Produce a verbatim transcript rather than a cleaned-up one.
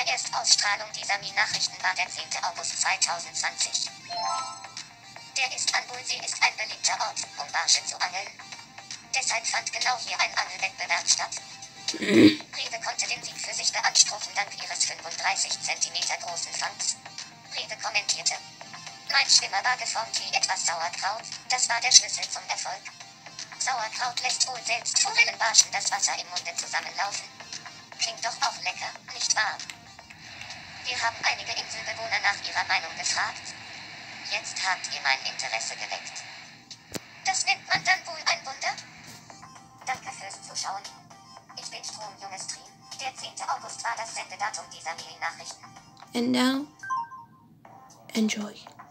der Erstausstrahlung dieser Mail-Nachrichten war der zehnte August zweitausendzwanzig. Der Istanbulsee ist ein beliebter Ort, um Barsche zu angeln. Deshalb fand genau hier ein Angelwettbewerb statt. Rewe konnte den Sieg für sich beanspruchen dank ihres fünfunddreißig Zentimeter großen Fangs. Rewe kommentierte: Mein Schwimmer war geformt wie etwas Sauerkraut, das war der Schlüssel zum Erfolg. Sauerkraut lässt wohl selbst Forellenbarschen das Wasser im Munde zusammenlaufen. Klingt doch auch lecker, nicht wahr? Wir haben einige Inselbewohner nach ihrer Meinung gefragt. Jetzt habt ihr mein Interesse geweckt. Das nennt man dann wohl ein Wunder? Danke fürs Zuschauen. Ich bin Strom, junges Stream. Der zehnte August war das Sendedatum dieser Mail-Nachrichten. And now, enjoy.